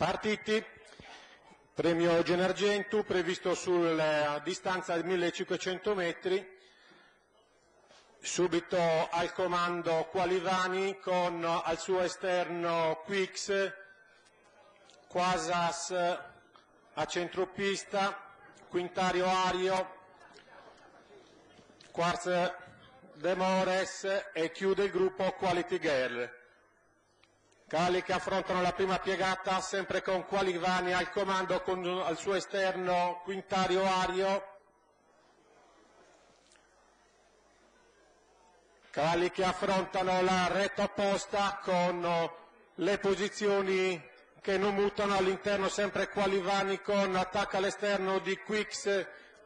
Partiti, premio Gennargentu previsto sulla distanza di 1500 metri, subito al comando Qualivani con al suo esterno Quix, Quasas a centropista, Quintario Ario, Quarz De Mores e chiude il gruppo Quality Girl. Cavalli che affrontano la prima piegata sempre con Qualivani al comando con al suo esterno Quintario Ario. Cavalli che affrontano la retta opposta con le posizioni che non mutano, all'interno sempre Qualivani con attacco all'esterno di Quix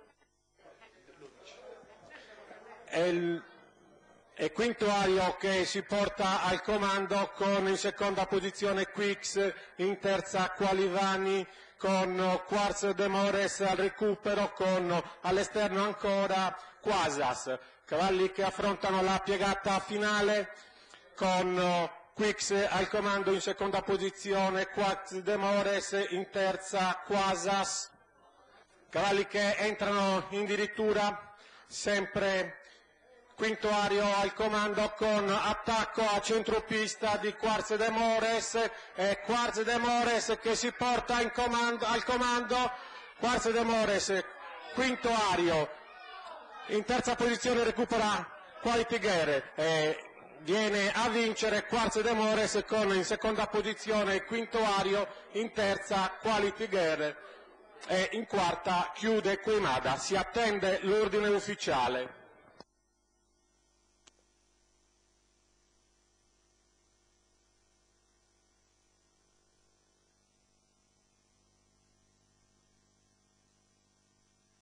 e Quinto Ario che si porta al comando con in seconda posizione Quix, in terza Qualivani con Quarz De Mores al recupero con all'esterno ancora Quasas. Cavalli che affrontano la piegata finale con Quix al comando in seconda posizione, Quarz De Mores in terza Quasas. Cavalli che entrano in dirittura sempre Quinto Ario al comando con attacco a centropista di Quarz De Mores e Quarz De Mores che si porta al comando, Quarz De Mores, Quinto Ario, in terza posizione recupera Quality Girl e viene a vincere Quarz De Mores con in seconda posizione Quinto Ario, in terza Quality Girl e in quarta chiude Queimada. Si attende l'ordine ufficiale.